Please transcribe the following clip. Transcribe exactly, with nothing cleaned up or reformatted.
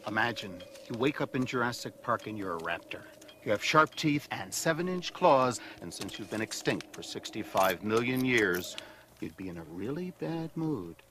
Imagine you wake up in Jurassic Park and you're a raptor. You have sharp teeth and seven-inch claws, and since you've been extinct for sixty-five million years, you'd be in a really bad mood.